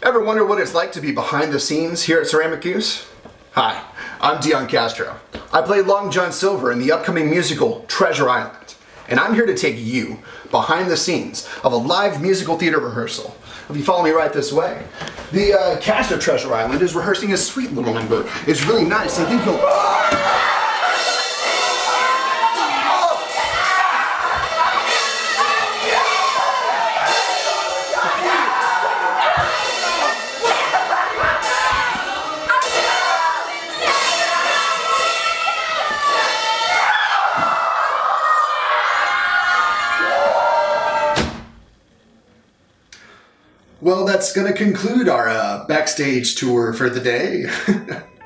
Ever wonder what it's like to be behind the scenes here at Ceramic Goose? Hi, I'm Dion Castro. I play Long John Silver in the upcoming musical Treasure Island, and I'm here to take you behind the scenes of a live musical theater rehearsal. If you follow me right this way, the cast of Treasure Island is rehearsing a sweet little number. It's really nice. I think you'll... Well, that's going to conclude our backstage tour for the day.